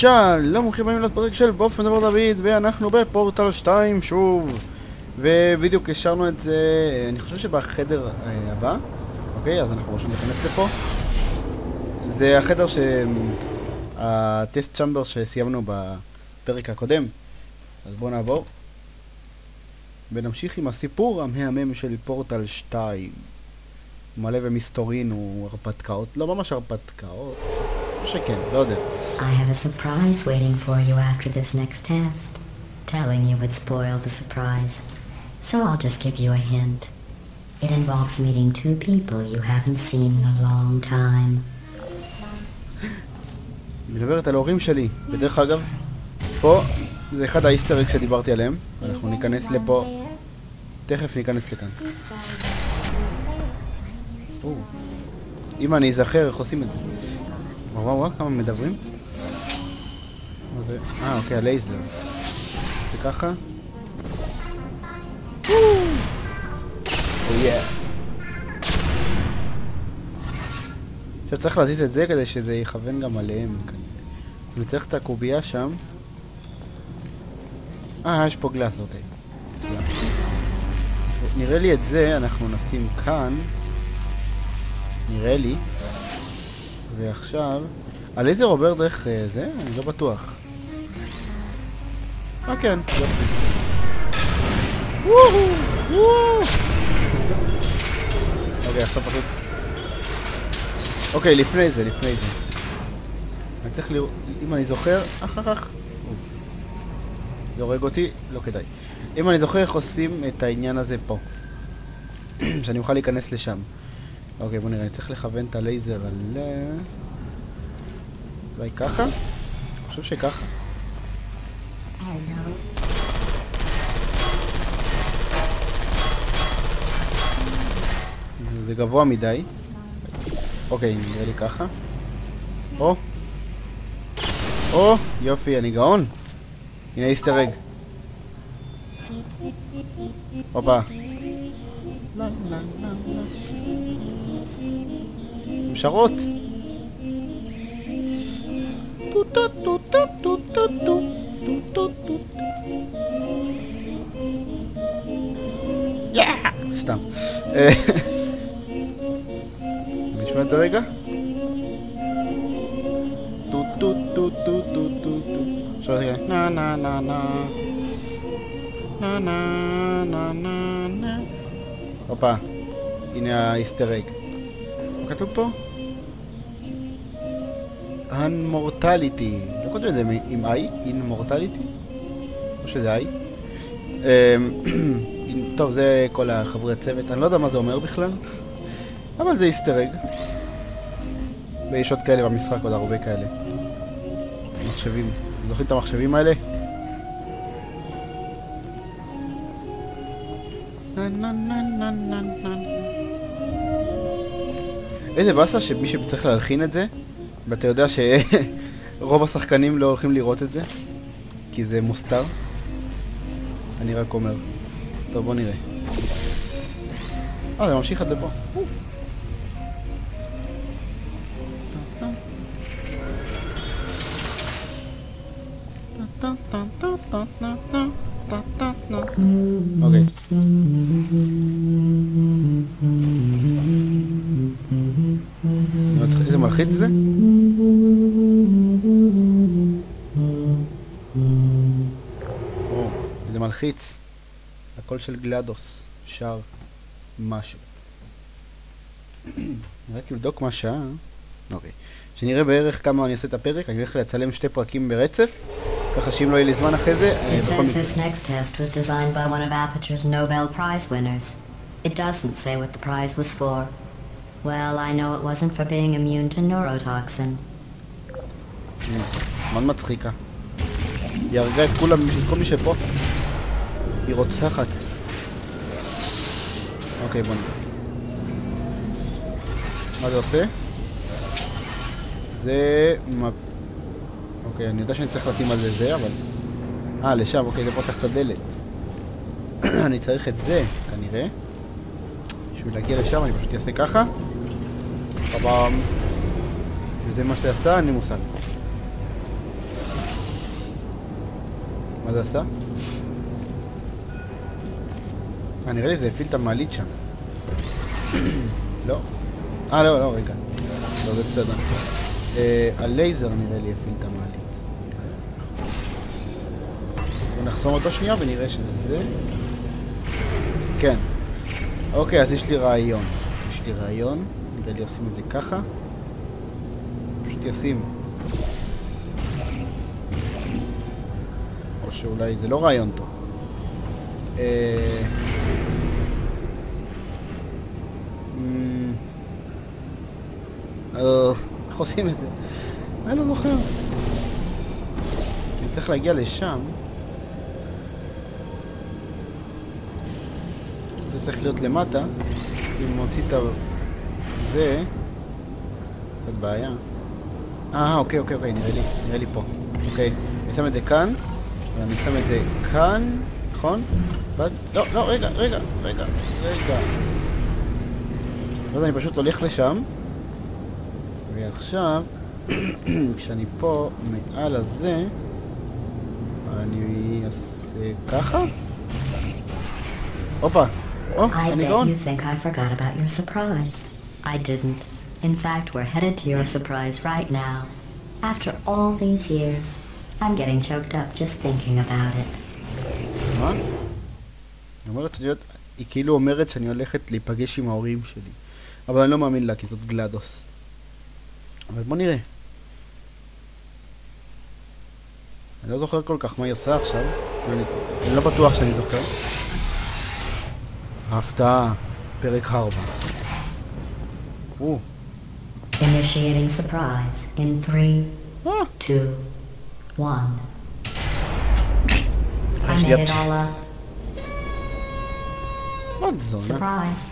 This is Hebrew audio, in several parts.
שלום, ברוכים הבאים לפרק של בוף מדבר דוד, ואנחנו בפורטל 2 שוב. ובדיוק השארנו את זה, אני חושב שבחדר הבא. אוקיי, אז אנחנו רוצים להיכנס לפה. זה החדר הטסט צ'מבר שסיימנו בפרק הקודם. אז בואו נעבור ונמשיך עם הסיפור המהמם של פורטל 2. מלא ומסתורין והרפתקאות, לא ממש הרפתקאות, שכן, לא יודע. I have a surprise waiting for you after this next test. Telling you would spoil the surprise. So I'll just give you a hint. It involves meeting two people you haven't seen in a long time. מדברת על ההורים שלי. בדרך אגב, פה זה אחד האיסטר אג שדיברתי עליהם. אנחנו ניכנס לפה. תכף ניכנס לכאן. אם אני אזכר איך עושים את זה. וואו, כמה מדברים? אוקיי, הלייזר. זה ככה. עכשיו צריך להזיז את זה כדי שזה יכוון גם עליהם. וצריך את הקובייה שם. יש פה גלאס, אוקיי. נראה לי את זה אנחנו נשים כאן. נראה לי. ועכשיו, הלייזר עובר דרך זה? אני לא בטוח. כן, יופי. אוקיי, עכשיו פשוט. אוקיי, לפני זה. אני צריך לראות, אם אני זוכר, זה הורג אותי, לא כדאי. אם אני זוכר איך עושים את העניין הזה פה. שאני אוכל להיכנס לשם. אוקיי, בוא נראה, אני צריך לכוון את הלייזר על... אולי ככה? אני חושב שככה. זה גבוה מדי. אוקיי, נראה לי ככה. יופי, אני גאון. הנה איסטר אג. הופה. משרות. סתם. נשמע את הרגע? עכשיו רגע. נה. הופה. הנה האיסטר אג. מה כתוב פה? Unmortality. לא כותב את זה עם I? Immortality? או שזה I? טוב, זה כל החברי צוות. אני לא יודע מה זה אומר בכלל. אבל זה איסטר אג. ויש עוד כאלה במשחק, עוד הרבה כאלה. מחשבים. זוכרים את המחשבים האלה? איזה באסה שמי שצריך להלחין את זה, ואתה יודע שרוב השחקנים לא הולכים לראות את זה, כי זה מוסתר. אני רק אומר. טוב, בוא נראה. זה ממשיך עד לפה. אוקיי. איזה מלחיץ זה? זה מלחיץ. הקול של גלאדוס שר משהו. רק לבדוק מה שעה. אוקיי. שנראה בערך כמה אני אעשה את הפרק. אני הולך לצלם 2 פרקים ברצף, ככה שאם לא יהיה לי זמן אחרי זה... It says this next test was designed by one of Aperture's Nobel Prize winners. It doesn't say what the prize was for. Well, I know it wasn't for being immune to neurotoxin. מאוד מצחיקה. היא הרגה את כולם, כל מי שפה. היא רוצחת. אוקיי, בוא נראה. מה זה עושה? זה... אוקיי, אני יודע שאני צריך לשים על זה, אבל... לשם, אוקיי, זה פותח את הדלת. אני צריך את זה, כנראה. בשביל להגיע לשם, אני פשוט אעשה ככה. וזה מה שזה עשה, אני מושג. מה זה עשה? נראה לי זה הפעיל את המעלית שם. לא. לא, רגע. לא, זה בסדר. הלייזר נראה לי הפעיל את המעלית. בוא נחסום אותו שנייה ונראה שזה... כן. אוקיי, אז יש לי רעיון. נראה לי עושים את זה ככה. פשוט ישים. או שאולי זה לא רעיון טוב. איך עושים את זה? אני לא זוכר. אני צריך להגיע לשם. זה צריך להיות למטה. אם מוציא את זה... קצת בעיה. אוקיי, נראה לי פה. אוקיי, אני שם את זה כאן. ואני שם את זה כאן. נכון? ואז... לא, רגע. ואז אני פשוט הולך לשם. ועכשיו, כשאני פה מעל הזה, אני אעשה ככה? הופה! I bet you think I forgot about your surprise. I didn't. In fact, we're headed to your surprise right now. After all these years, I'm getting choked up just thinking about it. מה? היא כאילו אומרת שאני הולכת להיפגש עם ההורים שלי. אבל אני לא מאמין לה, כי זאת גלדוס. אבל בוא נראה. אני לא זוכר כל כך מה היא עושה עכשיו. אני לא בטוח שאני זוכר. ההפתעה, פרק 4. Initiating surprise in 3, 2, 1. I made it all up. Surprise.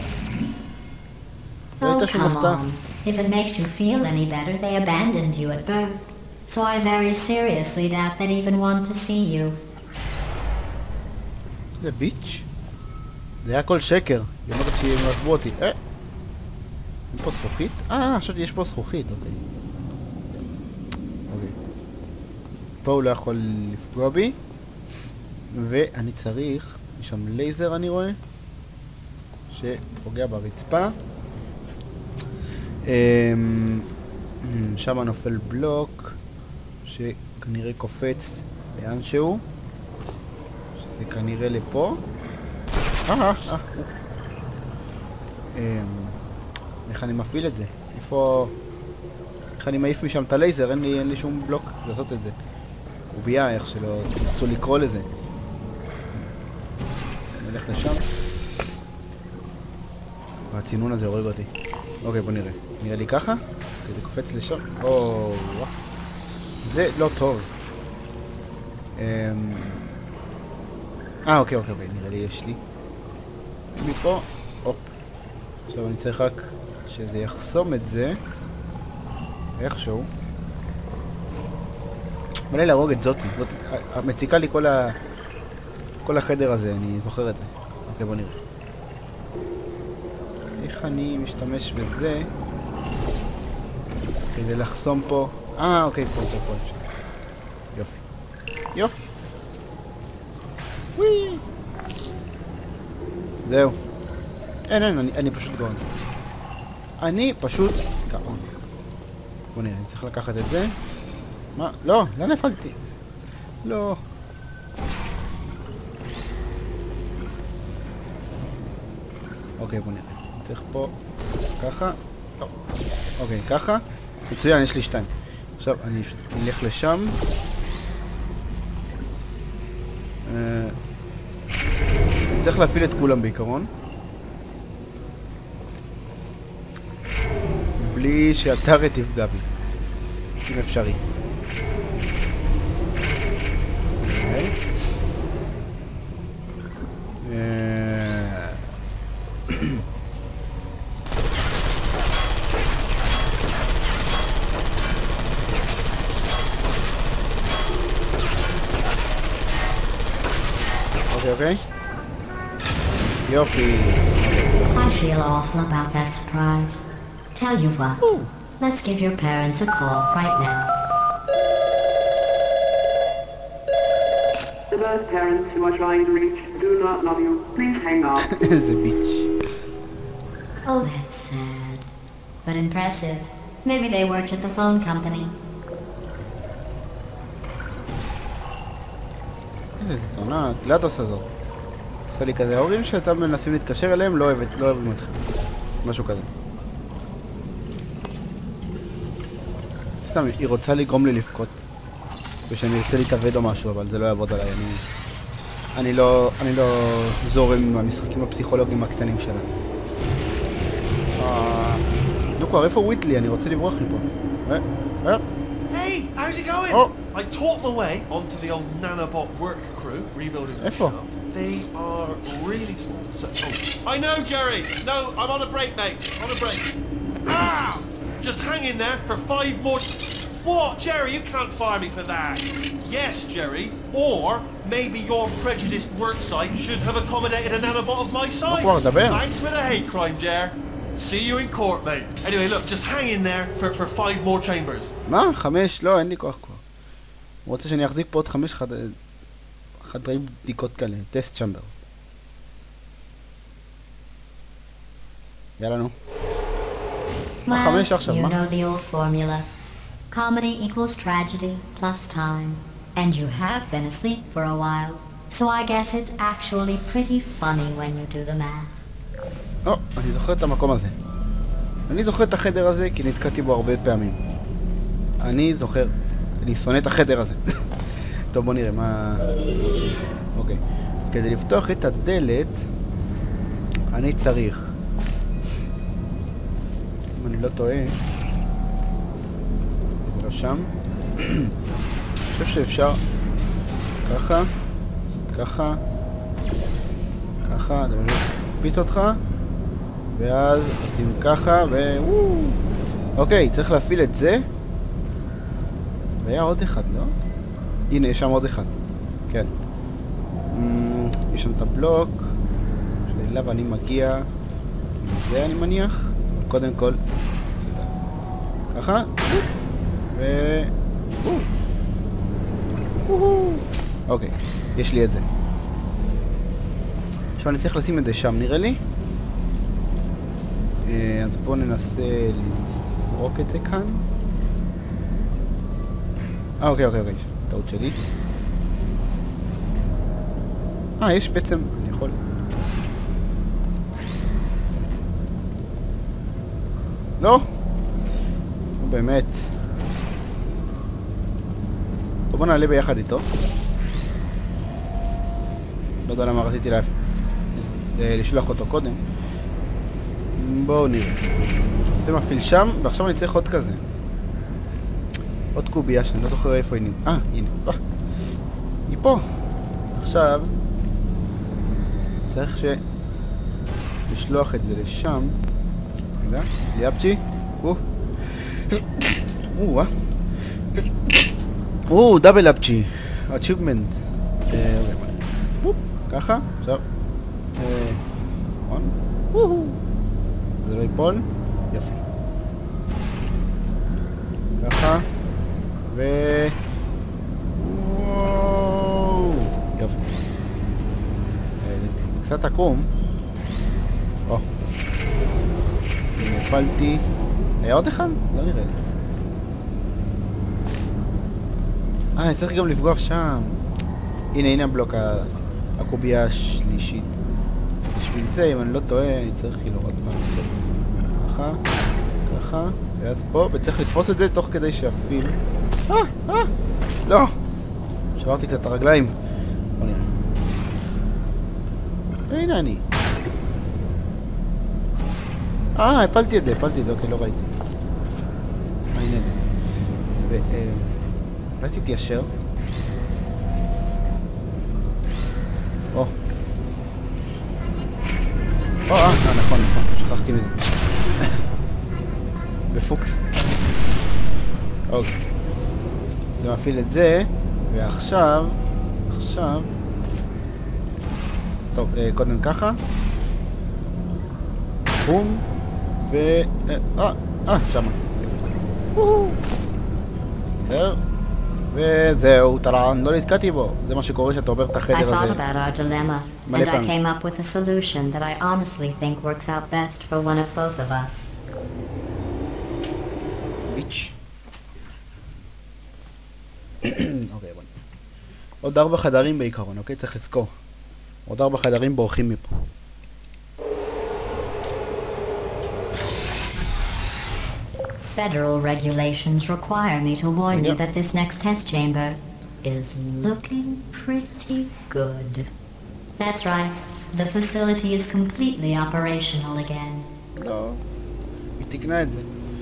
Oh, come on. If it makes you feel any better, they abandoned you at birth. So I very seriously doubt they'd even want to see you. זה ביץ'? זה היה כל שקר. היא אומרת שהם עזבו אותי. אין פה זכוכית? עכשיו יש פה זכוכית, אוקיי. פה הוא לא יכול לפגוע בי. ואני צריך... יש שם לייזר אני רואה. שפוגע ברצפה. שם נופל בלוק. שכנראה קופץ לאן שהוא. שזה כנראה לפה. איך אני מפעיל את זה? איפה... איך אני מעיף משם את הלייזר? אין לי שום בלוק לעשות את זה. קובייה, איך שלא תרצו לקרוא לזה. נלך לשם. והצינון הזה הורג אותי. אוקיי, בוא נראה. נראה לי ככה? זה קופץ לשם. זה לא טוב. אוקיי. נראה לי יש לי. מפה. הופ. עכשיו אני צריך רק שזה יחסום את זה. איכשהו. מלא להרוג את זאתי. מציקה לי כל החדר הזה, אני זוכר את זה. אוקיי, בוא נראה. איך אני משתמש בזה כדי לחסום פה? אוקיי, פה. יופי. וואי. זהו. אין, אני פשוט גאון. בוא נראה, אני צריך לקחת את זה. מה? לא, לאן נפלתי? לא. אוקיי, בוא נראה. צריך פה ככה. לא. אוקיי, ככה. מצוין, יש לי 2. עכשיו אני אלך לשם. אני צריך להפעיל את כולם בעיקרון. בלי שהטארט תפגע בי. אם אפשרי. אוקיי. יופי. I feel awful about that surprise. Tell you what, let's give your parents a call right now. Those parents you are trying to reach do not love you. Please hang up. איזה ביץ'. Oh, that's sad. But impressive. Maybe they worked at the phone company. איזה זונה, גלאדוס הזאת. עושה לי כזה, ההורים שאתם מנסים להתקשר אליהם לא אוהבים אתכם. משהו כזה. סתם, היא רוצה לגרום לי לבכות. ושאני ארצה להתאבד או משהו, אבל זה לא יעבוד עליי. אני לא זורם עם המשחקים הפסיכולוגיים הקטנים שלה. דוקו, איפה וויטלי? אני רוצה לברוח לי פה. Hey, how's it going? Oh. I taught my way onto the old nanobot work crew, rebuilding the Efo. shop. They are really small. So, I know, Jerry. No, I'm on a break, mate. On a break. Ah! Just hang in there for 5 more... What, Jerry? You can't fire me for that. Yes, Jerry. Or maybe your prejudiced work site should have accommodated a nanobot of my size. Thanks for the hate crime, Jer. See you in court, mate. Anyway, look, just hang in there for 5 more chambers. מה? 5? לא, אין לי כוח כבר. הוא רוצה שאני אחזיק פה עוד 5 חדרי בדיקות כאלה. טסט צ'מברס. יאללה נו. Well, you know the old formula. Comedy equals tragedy plus time. And you have been asleep for a while. So I guess it's actually pretty funny when you do the math. אני זוכר את המקום הזה. אני זוכר את החדר הזה כי נתקעתי בו הרבה פעמים. אני שונא את החדר הזה. טוב, בוא נראה מה... אוקיי. כדי לפתוח את הדלת, אני צריך... אם אני לא טועה... זה לא שם. אני חושב שאפשר... ככה. ככה. ככה. זה מפיץ אותך. ואז עושים ככה, אוקיי, צריך להפעיל את זה. והיה עוד אחד, לא? הנה, יש שם עוד אחד. כן. יש שם את הבלוק. שאליו אני מגיע. זה אני מניח. קודם כל. ככה. אוקיי, יש לי את זה. עכשיו אני צריך לשים את זה שם, נראה לי. אז בואו ננסה לזרוק את זה כאן. אוקיי, טעות שלי. יש בעצם, אני יכול... לא! באמת. בואו נעלה ביחד איתו. לא יודע למה רציתי לשלוח אותו קודם. בואו נראה. זה מפעיל שם, ועכשיו אני צריך עוד כזה. עוד קובייה שאני לא זוכר איפה היא. הנה. היא פה. עכשיו צריך לשלוח את זה לשם. רגע, ליאפצ'י. דאבל אפצ'י. אצ'יבמנט. ככה, עכשיו. זה לא ייפול, יופי. ככה, יופי. קצת עקום. נפלתי. היה עוד אחד? לא נראה לי. אני צריך גם לפגוע שם. הנה הבלוק, הקובייה השלישית. בשביל זה, אם אני לא טועה, אני צריך כאילו עוד פעם לעשות ככה, ואז פה, וצריך לתפוס את זה תוך כדי שאפיל. לא! שברתי קצת את הרגליים. בוא נראה. הנה אני. הפלתי את זה, אוקיי, לא ראיתי. הנה זה. אולי תתיישר. נכון, שכחתי מזה. בפוקס. אוקיי. זה מפעיל את זה, ועכשיו... טוב, קודם ככה. בום. שמה. בסדר. וזהו, טלן, לא נתקעתי בו. זה מה שקורה שאתה עובר את I החדר thought הזה. about our dilemma, Many and I times. came up with a solution that I honestly think works out best for one of both of us. ביץ'. אוקיי, בוא. עוד 4 חדרים בעיקרון, אוקיי? צריך לזכור. עוד 4 חדרים בורחים מפה. Federal regulations require me to warn you Yep. that this next test chamber is looking pretty good. That's right. The facility is completely operational again. לא, היא תקנה את זה.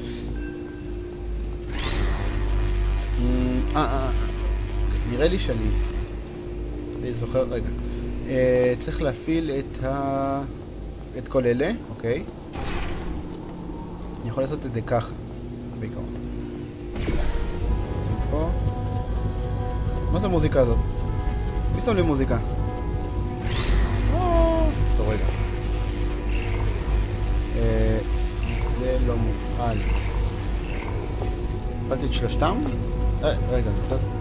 נראה לי שאני... אני זוכר, רגע. צריך להפעיל את כל אלה, אוקיי? אני יכול לעשות את זה ככה, בעיקרון. נשים פה. מה זה המוזיקה הזאת? מי שם לי מוזיקה? טוב, רגע. זה לא מופעל. הפעלתי את שלושתם? רגע, זה זז.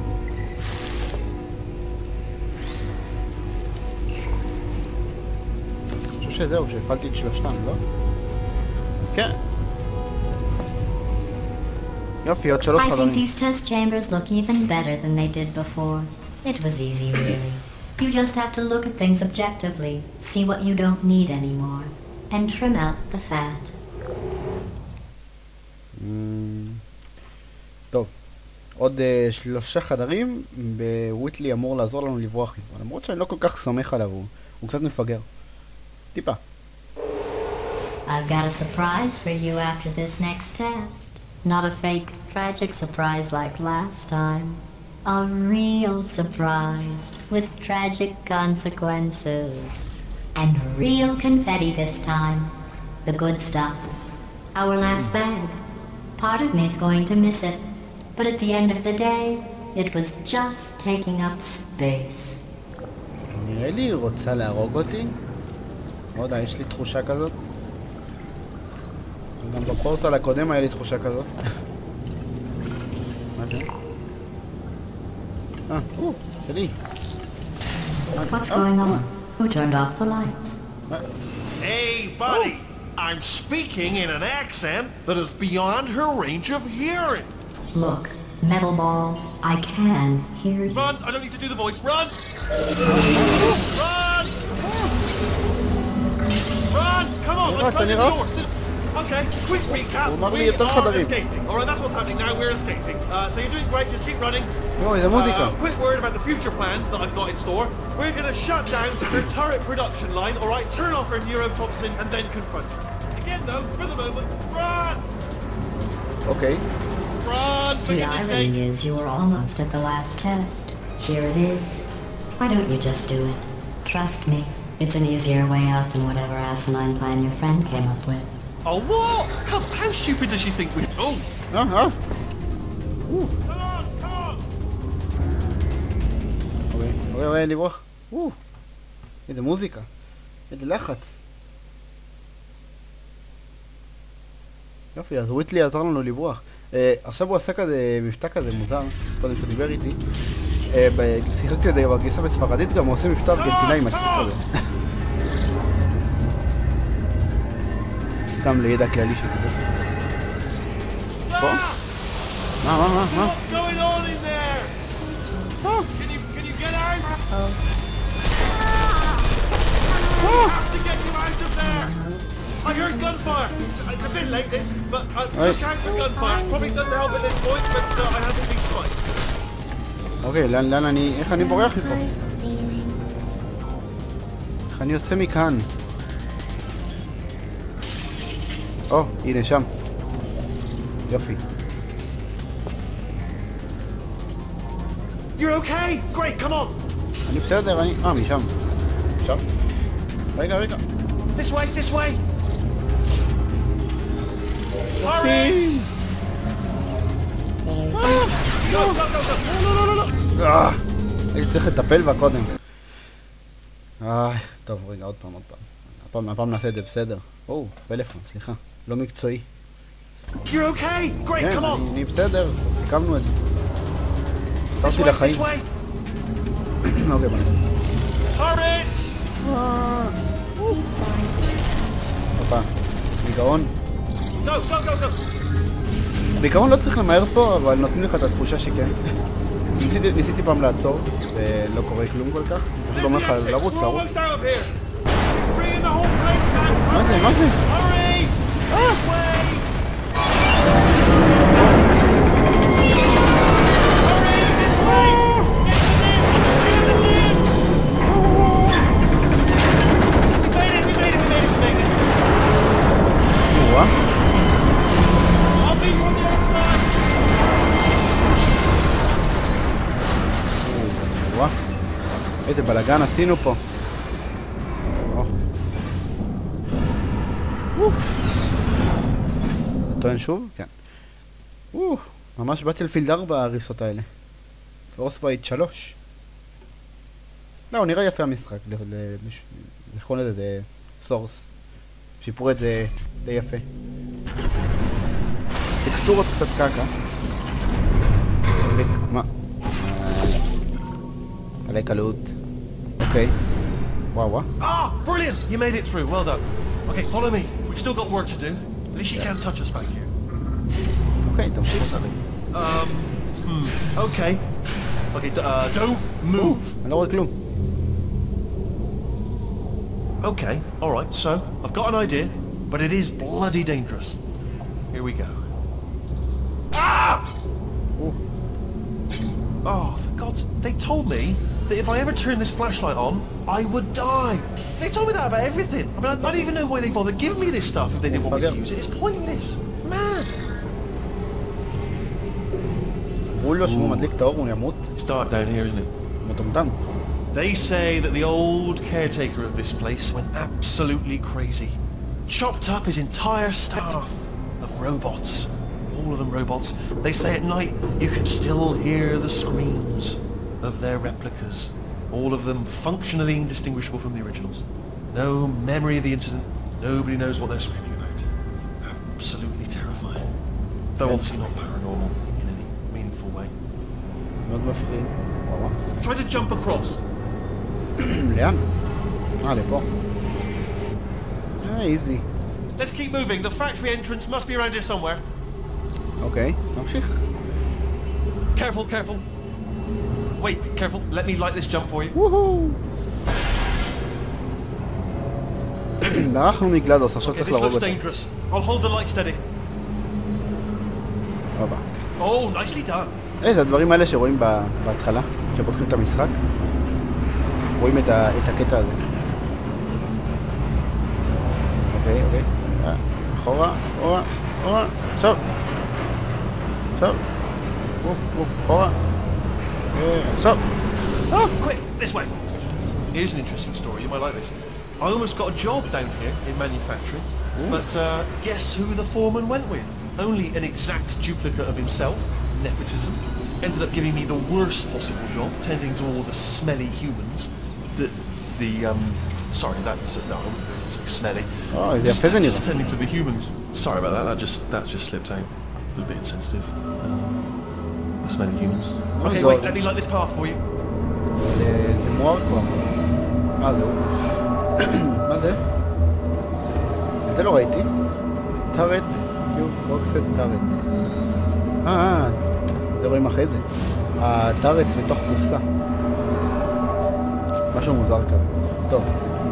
אני חושב שזהו, שהפעלתי את שלושתם, לא? כן. יופי, עוד 3 I think חדרים. these test chambers look even better than they did before. It was easy, really. You just have to look at things objectively, see what you don't need anymore, and trim out the fat. טוב. עוד 3 חדרים, וויטלי אמור לעזור לנו לברוח מפה. למרות שאני לא כל כך סומך עליו, הוא קצת מפגר. טיפה. I've got a surprise for you after this next test. Not a fake, tragic surprise like last time. A real surprise with tragic consequences. And real confetti this time. The good stuff. Our last bag. Part of me is going to miss it. But at the end of the day, it was just taking up space. נראה לי היא רוצה להרוג אותי. לא יודע, יש לי תחושה כזאת. גם בפורטל הקודם היה לי תחושה כזאת. מה זה? שלי. What's going on? Who turned off the lights? Hey, buddy! I'm speaking in an accent that is beyond her range of hearing. Look, Metal Ball, I can hear you. Run! I don't need to do the voice. Run! Run! Run! Come on, I'm closing the door. Okay, quick recap. We are escaping. Alright, that's what's happening now. We're escaping. So you're doing great. Just keep running. Oh, there's a musica. Quick word about the future plans that I've got in store. We're going to shut down the turret production line. Alright, turn off our neurotoxin and then confront you. Again, though, for the moment, run! Okay. Run! For The goodness sake! irony is you were almost at the last test. Here it is. Why don't you just do it? Trust me, it's an easier way out than whatever asinine plan your friend came up with. Oh, what? How stupid does she think we... Oh! Come on, come on! אוקיי, לברוח. איזה מוזיקה. איזה לחץ. יופי, אז וויטלי עזר לנו לברוח. עכשיו הוא עשה כזה מבטא כזה מוזר, קודם שהוא דיבר איתי. שיחקתי את זה בגרסה בספרדית, גם הוא עושה מבטא ארגנטינאי מצליח כזה. סתם לידע כללי שתדע. פה? מה? What's going on in there? Can you get out? To get you out of there! I heard gunfire! It's a bit late this, but look out for gunfire. Probably doesn't help at this point, but I have to be fine. אוקיי, לאן אני... איך אני בורח מפה? איך אני יוצא מכאן? הנה שם. יופי. You're okay? Great, come on! אני בסדר, משם. שם? רגע. This way! Hurry! Go! הייתי צריך לטפל בה קודם. טוב, רגע, עוד פעם. הפעם נעשה את זה בסדר. פלאפון, סליחה. לא מקצועי. You're okay? Great, כן, come on! אני בסדר. סיכמנו את זה. חזרתי לחיים. אוקיי, בוא נראה. Turret! הופה, בעיקרון. Go, go, go, go! בעיקרון לא צריך למהר פה, אבל נותנים לך את התחושה שכן. ניסיתי פעם לעצור, ולא קורה כלום כל כך. פשוט אומר לך לרוץ, We're לרוץ. almost out of here. It's bringing the whole place down. מה זה? מה זה? Hurry! This way! Hurry! This way! Get the lift! We made it! We made it! We made it! We made it! וואה. I'll be on the other side! וואה. איזה בלגן עשינו פה. אתה טוען שוב? כן. ממש בטלפילד 4 ההריסות האלה. פורסבייט 3. לא, הוא נראה יפה המשחק. איך קוראים לזה? זה סורס. שיפרו את זה די יפה. טקסטורות קצת קקה. מה? קלי קלות. אוקיי. וואו. Ah, brilliant! You made it through. Well done. Okay, follow me. We've still got work to do. At least you can't touch us back here. אוקיי, תמשיך. Okay. Okay, don't move. אני לא רואה כלום. Okay, alright, so, I've got an idea, but it is bloody dangerous. Here we go. Ah! Oh, for God's... They told me that if I ever turn this flashlight on, I would die. They told me that about everything. I mean, I don't even know why they bothered giving me this stuff if they didn't want me to use it. It's pointless. Mad. אמרו לו שהוא מדליק את האור, הוא ימות. It's dark down here, isn't it? מטומטם. They say that the old caretaker of this place went absolutely crazy. Chopped up his entire staff of robots. All of them robots. They say at night you can still hear the screams of their replicas. All of them functionally indistinguishable from the originals. No memory of the incident. Nobody knows what they're screaming about. Absolutely terrifying. Though obviously not paranormal in any meaningful way. מאוד מפחיד. וואו. Try to jump across. לאן? לפה. איזי. Let's keep moving. The factory entrance must be around here somewhere. אוקיי, תמשיך. Careful, careful. Wait, careful. Let me light this jump for you. וואו. ברחנו מגלדוס, עכשיו Okay, צריך this להרוג looks אותו. dangerous. I'll hold the light steady. הופה. Oh, nicely done. זה הדברים האלה שרואים בהתחלה, כשפותחים את המשחק. רואים את הקטע הזה. אוקיי. אחורה. עכשיו. אחורה. עכשיו. Quick, this way. Here's an interesting story. You might like this. I almost got a job down here in manufacturing, but guess who the foreman went with? Only an exact duplicate of himself. Nepotism. Ended up giving me the worst possible job, tending to all the smelly humans. Sorry, that's no, it's smelly. Oh, is that just tending to the humans. Sorry about that. That just slipped out. A little bit insensitive. The smelly humans. Okay, wait. Let me light this path for you. זה מואר כבר. זהו. מה זה? את זה לא ראיתי. טארט, קיוב, בוקסט, טארט. זה רואים אחרי זה. הטארטס מתוך קופסה. משהו מוזר כזה. טוב.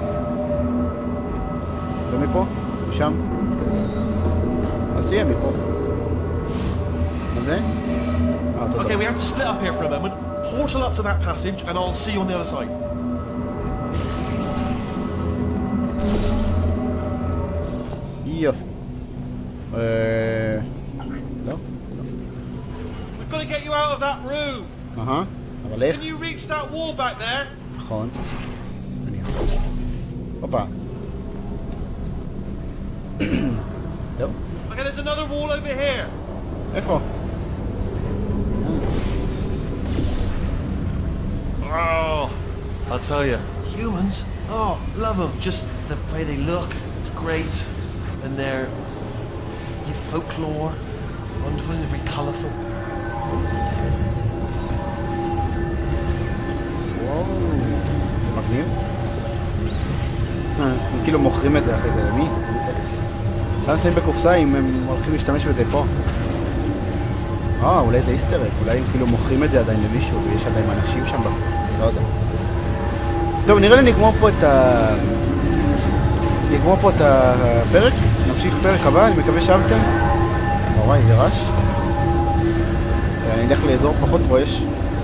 לא מפה? משם? אז שיהיה מפה. מה זה? Okay, we have to split up here for a moment. Portal up to that passage and I'll see you on the other side. יופי. לא? We've got to get you out of that room. אבל איך? Can you reach that wall back there? נכון. אני יכול. הופה. זהו. Okay, there's another wall over here. איפה? Oh, I'll tell you, humans, oh, love them. Just the way they look, it's great. And their folklore, wonderful and very colourful. מגניב. הם כאילו מוכרים את זה אחרי זה למי? כאן שמים בקופסה אם הם הולכים להשתמש בזה פה. אולי זה איסטר אג, אולי הם כאילו מוכרים את זה עדיין למישהו ויש עדיין אנשים שם בחוץ, לא יודע. טוב, נראה לי נגמור פה את הפרק, נמשיך פרק הבא, אני מקווה שאהבתם. וואי, זה רעש. אני אלך לאזור פחות רועש.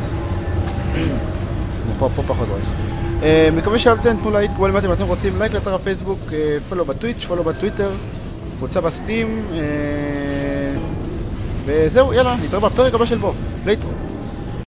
פה פחות רועש. מקווה שאהבתם, תנו לייק, כמו למטה אם אתם רוצים, לייק לאתר הפייסבוק, פולו בטוויץ', פולו בטוויטר, קבוצה בסטים, וזהו, יאללה, נתראה בפרק הבא של בו. להתראות.